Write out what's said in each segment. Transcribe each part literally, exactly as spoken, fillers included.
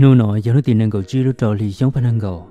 nô nọ giờ nó tiền năng cầu chi lúc trò lì sống phải năng cầu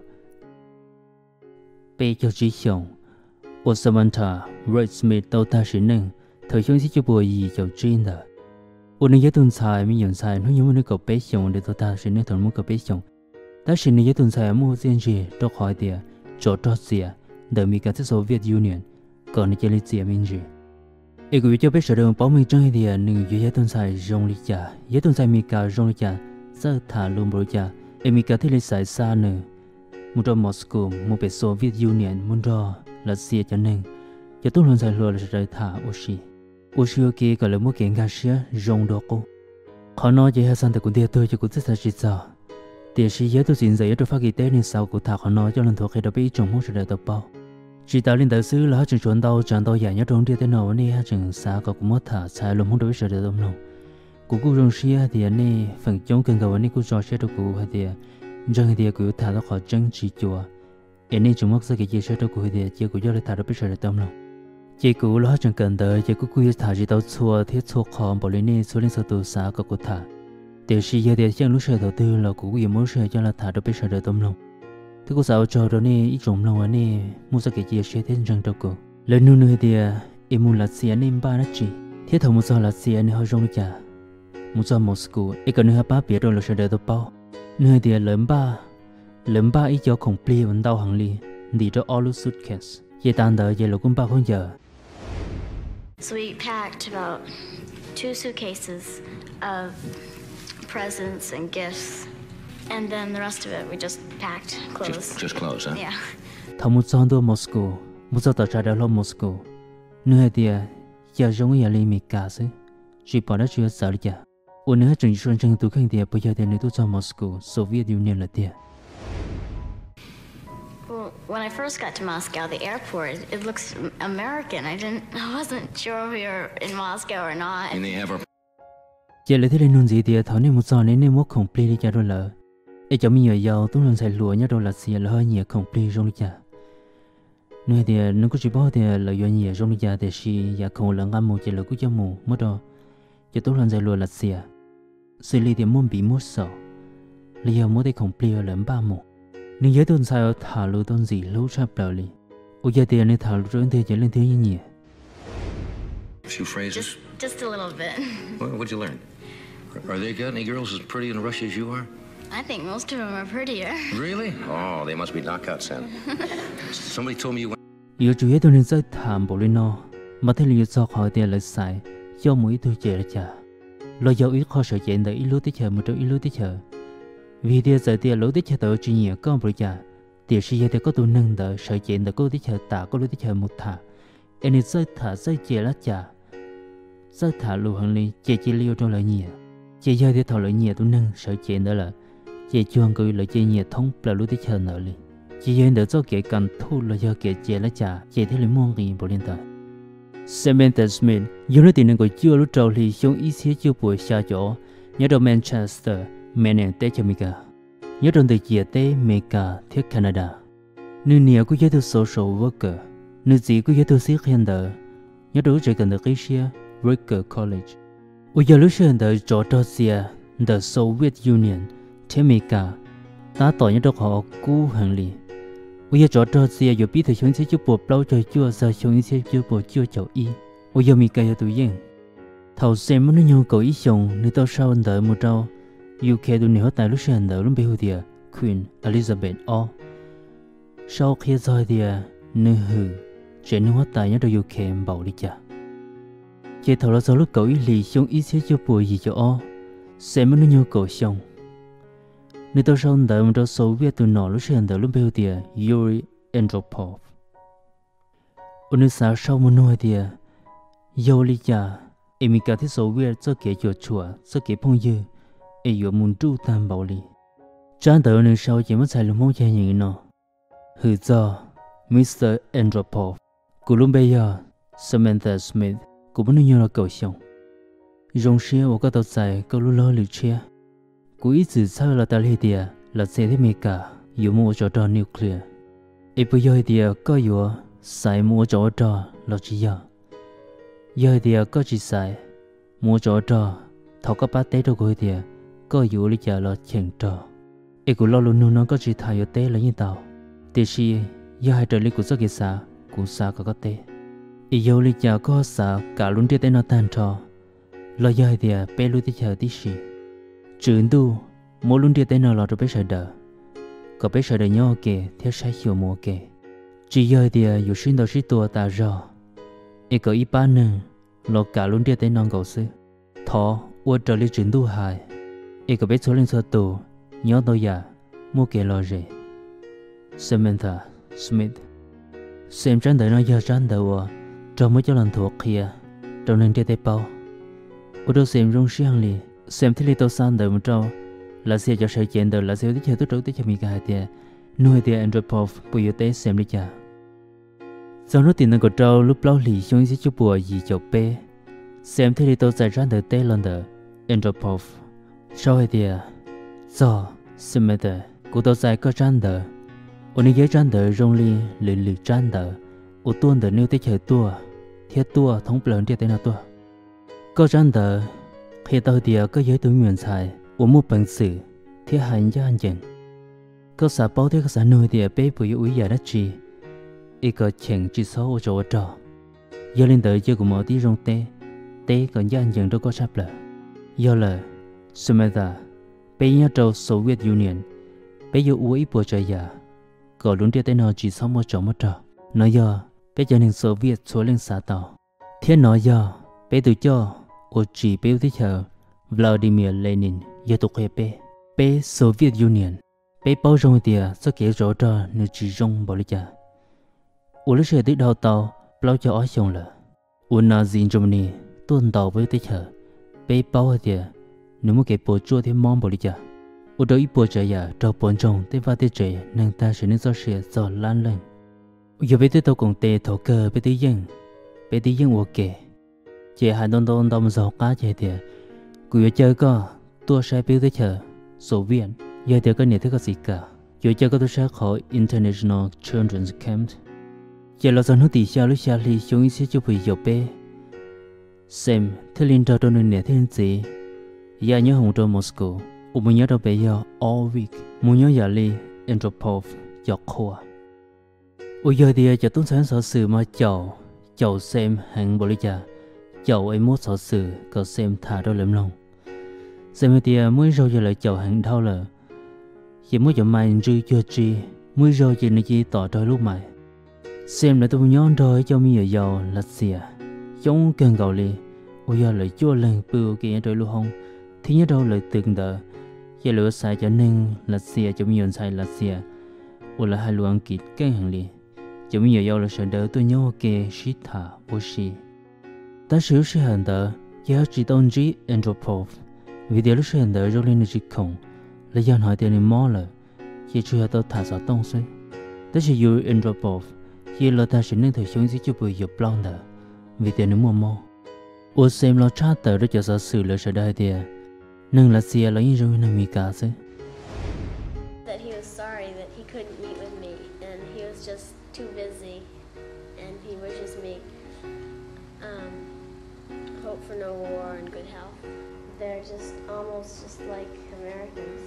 bé cho chỉ sống ở Samantha Wright Smith tàu ta sẽ năng thời sống chỉ cho bùa gì cho chuyên đó ở nơi giới tuần sai mình nhận sai nó giống như cầu bé sống để tàu ta sẽ năng thằng muốn cầu bé sống ta sẽ nơi giới tuần sai mua tiền gì cho khỏi tiền cho cho xia để mình cả Soviet Union còn nơi lấy tiền mình gì ai cũng cho biết sự đồng bảo mình trong hai tiền nương giới tuần sai rong lý cha giới tuần sai mình cả rong lý cha giờ thả luôn bồi cha em mình cả thế lấy sai xa nữa muốn cho Moscow muốn về Soviet Union muốn cho là xia cho nên cho tôi luôn sai lừa là sẽ thả oxy oxy kia gọi là muốn kiện gas xia rong đồ cô họ nói vậy hay sao thì cũng tiếc tôi cho cũng rất là chỉ sao tiếc sĩ giới tôi xin giải cho phát kỳ tế nên sau cũng thả họ nói cho lần thuộc khi đã bị trồng muốn sẽ tập bao chỉ tạo lên đại sứ là chừng chuẩn đâu chẳng đâu giải nhớ trong địa thế nào này chừng xa có cũng mất thả sai luôn muốn đối sẽ được tâm lòng cụ cụ rong xia thì anh này phần chống cần cầu anh này cụ cho xia đâu cụ hay thì rằng thì cụ thả ra khỏi chân chỉ chùa anh này chúng mắc sẽ cái chia sẻ đâu cụ thì chia cụ cho lại thả ra biết sẽ được tâm lòng chỉ cụ lo chẳng cần tới chỉ cụ cụ thả chỉ tao chùa thiết chùa khó bỏ lên này số lên số tu xa có cụ thả điều gì giờ thì chẳng lúc sẽ đầu tư là cụ cũng muốn sẽ cho là thả ra biết sẽ được tâm lòng thứ cụ sao cho đó này ít trộm lòng anh này muốn sẽ cái chia sẻ thêm rằng đâu cụ lần nữa nữa thì em muốn là xia nên ba nó chỉ thiết thầu muốn sao là xia nên hơi rong chả muốn cho Moscow, ấy còn nữa ba biết rồi là sẽ đợi tôi bao. Nữa thì lớn ba, lớn ba ít cho complete vấn đau hàng li, đi cho all suitcase. Vậy tạm đợi vậy là cũng bao nhiêu giờ. So we packed about two suitcases of presents and gifts, and then the rest of it we just packed clothes. Just, just clothes, huh? Yeah. Thằng muốn cho tôi Moscow, muốn cho tao trả được lo Moscow. Nữa thì giờ giống như là li mi cả chứ, chỉ bảo nó chưa sợ được. Ủa nữa chừng xuân chừng tôi khẳng định bây giờ thì tôi cho Moscow, Soviet Union là tiền. Well, when I first got to Moscow, the airport, it looks American. I didn't, I wasn't sure if we were in Moscow or not. And they have our... Giờ lấy thế lên nôn gì thì thằng này một giờ nên nên muốn complete đi cho rồi lỡ. Ấy cho mình nhiều giàu tôi luôn xài lúa nhá rồi là xì là hơi nhiều complete trong đi chả. Nơi thì nó có chỉ bảo thì là do nhiều trong đi chả thì xì giờ không là ngắm một chỉ là cứ cho mù mất rồi. Giờ tôi lần giải lùa là xìa xử lý thì muốn bị mất sợ lý do muốn để complete lần ba một nhưng giới tuần sai thả lùa tuần gì lâu sắp đầu li ôi giờ tiền này thả lùa trên thế giới lên thế như nhỉ A few phrases? Just, just a little bit. What, what'd you learn? Are they got any girls as pretty in Russia as you are? I think most of them are prettier. Really? Oh, they must be knockouts then. Somebody told me you went... Yếu chủ yếu tôi nên sẽ thảm bộ lên nó mà thấy lý do khỏi tiền lại sai do mỗi tôi chơi là chả lo dấu ít khó sợ chuyện để ít lúc tích chờ một chỗ ít lúc tích chờ vì tiền giờ tiền lúc tích chờ tới chỉ nhiều con bự chả tiền sĩ thì có tôi nâng đỡ sợ chuyện để có tích chờ tạ có lúc tích chờ một thả anh ấy rơi thả rơi chơi là chả rơi thả lù hàng ly chơi chơi liêu trong lời nhiều chơi giờ thì thọ lời nhiều tôi nâng sợ chuyện đó là chơi chuông cười lời chơi nhiều thông là lúc tích chờ nợ li chơi giờ để cho kẻ cần thu là do kẻ chơi là chả chơi thế là muôn gì bộ liên tài Samantha Smith, dù nó tiền năng của chưa lúc đầu thì chúng ý xế chưa buổi xa chỗ nhớ trong Manchester, mẹ nàng tế cho Mika nhớ trong từ chia tế Mika thiết Canada nơi nhiều của giới thư social worker nơi gì của giới thư siết hiện đời nhớ trong chỉ cần được cái xe Ricker College ở giờ lúc hiện đời cho Georgia, the Soviet Union thế Mika ta tỏ nhớ trong họ cũ hàng lì ôi giờ cho cho xe giờ biết thời chúng sẽ chụp bộ bao trời chưa giờ chúng sẽ chụp bộ chưa chậu y ôi giờ mình cài cho tụi yên thầu xem nó nhau cầu ý chồng nơi tao sau đợi một trâu u ca tụi này hết tại lúc sinh đợi lúc bây giờ Queen Elizabeth O sau khi rời thì nữ hừ chuyện nó hết tại nhớ đâu u ca bảo đi chả chỉ thầu là sau lúc cầu ý lì chúng ý sẽ chụp bộ gì cho O xem nó nhau cầu chồng nơi tao sau đợi một trâu sâu viết tụi nó lúc sinh đợi lúc bây giờ Yuri Andropov ở nơi xa sau một nơi thì Yuri cha em mình cả thấy sâu viết cho kẻ chuột chùa cho kẻ phong dư em vừa muốn trụ tam bảo li trang đợi nơi sau chỉ mất xài lông mông chơi như nó hừ do Mister Andropov của lúc bây giờ Samantha Smith cũng muốn như là cầu xong rong xe ở các tàu dài câu lu lo lử chia cú ý chỉ sao là ta lấy tiền là xe thế mấy cả dù mua cho trò nuclear ấy bây giờ thì có dù xài mua cho trò là chỉ giờ giờ thì có chỉ xài mua cho trò thầu các bát tế đâu có thì có dù lý trả là chèn trò e cụ lo luôn nó có chỉ thay ở té là như tàu thì si giờ hai trời lý cụ sắc xa cụ xa có có té e yêu lý cha có xa cả luôn tiết té nó tan trò lo giờ thì bé lui tiết chờ tí si trường tu mỗi luôn tiết té nó lo cho bé sợ đỡ có bé sợ đỡ nhau kề theo sai hiểu mua kề chỉ giờ thì dù sinh đầu sinh tua ta rõ e có ít ba nữa lo cả luôn tiết té non cầu sư thọ uất trở lý trường tu hại e có bé số lên số tù nhớ tôi già mua kề lo rể Samantha Smith xem tranh đời nó giờ tranh đời wa trong mấy chỗ lần thuộc kia trong nên trên tay bao ở đâu xem rung xiang li xem thấy li tao san đời một trâu là xe cho sợi chèn đời là xe tích chơi tích trấu tích cho mình cái tiền nuôi tiền Andropov bây giờ té xem đi cha sau nó tiền nó có trâu lúc lâu lì xuống dưới chỗ bùa gì chỗ bé xem thấy li tao giải tranh đời té lần đời Andropov sau hai tiền do Samantha cụ tao giải có tranh đời ở nơi tranh đời rong li lì lì tranh đời ở tuần đời nếu tới chơi tua thiết tua thống lớn địa tên là tua có tranh đời khi tao địa có giới tướng nguyện xài ở một bằng sự thiết hành cho anh chừng có xã báo thiết có xã nuôi địa bé bùi úi giả đất chi ý có chừng chỉ số ở chỗ trò giờ lên đời chơi của mọi tí rong tê tê còn cho anh chừng đâu có sắp lợ do là Samantha bé nhớ trâu Soviet Union bé yêu úi bùa trời giả có luôn địa tên nó chỉ sau một chỗ một trò nói do bé cho nên Soviet số lên xã tàu thiên nói do bé tự cho ở chỉ bé thích chờ Vladimir Lenin giờ tục hệ bé bé Soviet Union bé bao rong tiền sẽ kể rõ ra nếu chỉ rong bảo lý cha ở lúc xe tới đào tàu bao cho ở xong là ở Nazi Germany tuần tàu với thích chờ bé bao tiền nếu muốn kể bộ chua thì mong bảo lý cha ở đó ít bộ trẻ già trâu bồn trồng tới va tới trẻ nên ta sẽ nên do xe do lan lên giờ bé tới tàu cùng tê thổ cơ bé tới dân bé tới dân ok chị hai đông đông đông giàu cá chị thì cứ chơi có tôi sẽ biết tới chờ số viên giờ thì có nhiều thứ có gì cả giờ chơi có tôi sẽ khỏi International Children's Camp giờ là do nó tỉ xa lúc xa li xuống ý cho bị dọc bé xem thế liên trao trong nền thế gì giờ nhớ hồng trong Moscow ủa mình nhớ đâu bé giờ all week muốn nhớ giờ li Andropov dọc khoa ủa giờ thì giờ tôi sáng sở sự mà chầu chầu xem hàng bộ lý trà chầu ấy mốt sở sự có xem thả đôi lắm lòng xem thì mới rồi giờ lại chầu hàng thao lờ chỉ mới giờ mai rư chưa chi mới rồi giờ này chỉ tỏ trời lúc mày xem lại tôi nhón rồi cho mi ở giàu là xìa giống cần cầu li ủa giờ lại chua lần bưu kia trời lúc không thì nhớ đâu lại từng đợi giờ lửa xài cho nên là xìa cho mi xài là xìa ủa là hai luồng kịt cái hàng li cho mi ở giàu là sợ đỡ tôi nhớ kê shit thả bố xì ta sử sự hành đỡ giờ chỉ tôn trí Andropov vì điều lúc sự hành đỡ rồi lên chỉ khổng là do hỏi tiền mò là khi chưa tôi thả sợ tông xí ta chỉ dùng Andropov khi là ta sẽ nên thời xuống dưới cho bùi dọc long đỡ vì tiền mua mò ô xem lo cha tờ đó cho sợ sự là sợ đại tiền nâng là xìa là những rồi nâng mi cả xí that he was sorry that he couldn't meet with me and he was just too busy and he wishes me um, hope for no war and good health. They're just almost just like Americans.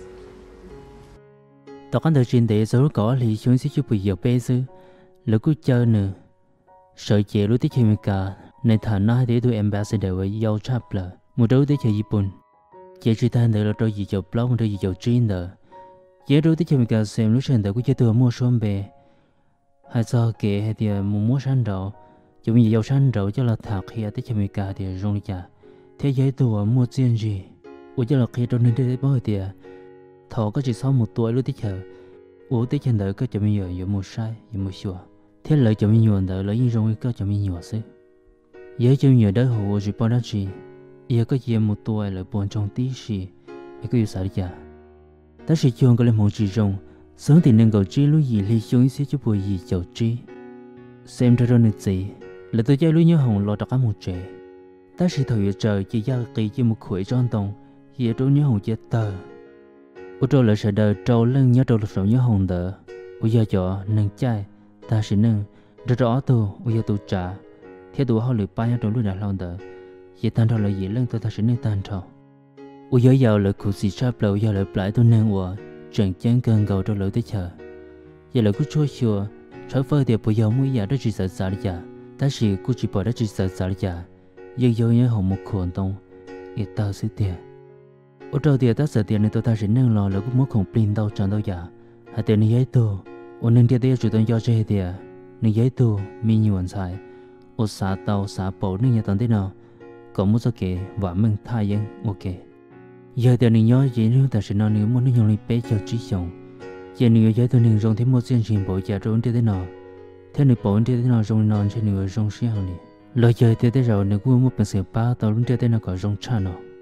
tao có thời gian để số có lý xuống dưới chút bùi dọc bê sư là cứ chơi nữa sợ chế lúc tích hình cả này thả nói để tôi ambassador với dâu chắp là một đối tích chơi Japan chế chỉ ta nữa là đôi gì dầu blog đôi gì dầu jean nữa chế đối tích hình cả xem lúc sinh đời của chế tôi mua xôm bề hay sao kể hay thì mua mua sản rau chúng mình dầu sản rau cho là thạc khi tích hình cả thì rong đi chả thế giới tôi mua tiền gì ủa cho là khi trong nên để bao thì thọ có chỉ sau một tuổi lúc tích chờ ủa tích hình đời có chúng mình giờ giờ mua sai giờ mua sửa thế lợi chúng mình nhuận đời lấy những rong có chúng mình nhuận xí giới chúng mình đời hồ chỉ bao đó gì giờ có gì một tuổi là buồn trong tí gì cái có gì sao đi ta sẽ chọn cái một chỉ rong sớm thì nên cầu trí lúc gì li xuống xí cho bùi gì chầu trí xem ra rồi gì là tôi chơi lúc nhớ hồng lo đặt cả một trẻ ta sẽ thời trời chỉ ra kỳ chỉ một khối tròn tông giờ trâu nhớ hồng chết tờ ô trâu lại sẽ đời trâu lưng nhớ trâu lục nhớ hồng đỡ ô giờ cho nâng chai ta sẽ nâng rất rõ tôi ô giờ tôi trả theo tôi họ lười ba nhớ trâu lúc đã lòng đỡ giờ tan trâu là gì lưng tôi ta sẽ nâng tan trâu ô giờ giàu là cụ gì sắp lâu giờ lại lại tôi nâng ủa chẳng chán gần cầu cho lỡ tới chờ giờ là cứ chua chua trở phơi thì bây giờ mũi giờ đó chỉ sợ sợ đi giờ ta chỉ cứ chỉ bỏ đó chỉ sợ sợ đi giờ giờ giờ nhớ hồng một khuôn tông ít tao sẽ tiền ở đầu tiên ta sợ tiền nên tôi ta sẽ nâng lo là cũng muốn không pin đâu chẳng đâu giờ hay tiền này giấy tù ở nên tiền tiền chủ động cho chơi tiền này giấy tù mi nhiều anh sai ở xã tàu xã bộ nên nhà tận thế nào còn muốn cho kể và mình thay dân ok giờ tiền này nhớ gì nữa ta sẽ nói nếu muốn nó dùng đi bé cho trí sống giờ nếu giờ tôi nên dùng thêm một chương trình bộ giờ rồi thế nào thế này bộ thế nào dùng non trên nửa dùng xíu này lời giờ thế thế rồi nếu cũng muốn bằng sự ba tàu luôn thế nào có dùng channel